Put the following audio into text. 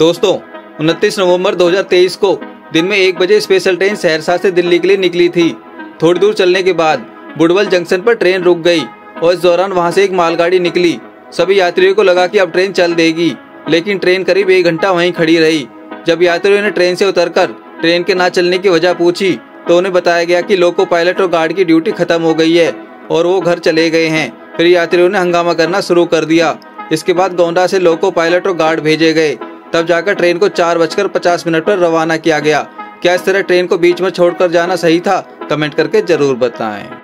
दोस्तों 29 नवंबर 2023 को दिन में 1 बजे स्पेशल ट्रेन सहरसा से दिल्ली के लिए निकली थी। थोड़ी दूर चलने के बाद बुडवल जंक्शन पर ट्रेन रुक गई और इस दौरान वहां से एक मालगाड़ी निकली। सभी यात्रियों को लगा कि अब ट्रेन चल देगी, लेकिन ट्रेन करीब 1 घंटा वहीं खड़ी रही। जब यात्रियों ने ट्रेन से उतरकर ट्रेन के ना चलने की वजह पूछी तो उन्हें बताया गया कि लोको पायलट और गार्ड की ड्यूटी खत्म हो गई है और वो घर चले गए हैं। फिर यात्रियों ने हंगामा करना शुरू कर दिया। इसके बाद गोंडा से लोको पायलट और गार्ड भेजे गए। तब जाकर ट्रेन को 4:50 पर रवाना किया गया। क्या इस तरह ट्रेन को बीच में छोड़कर जाना सही था? कमेंट करके जरूर बताएं।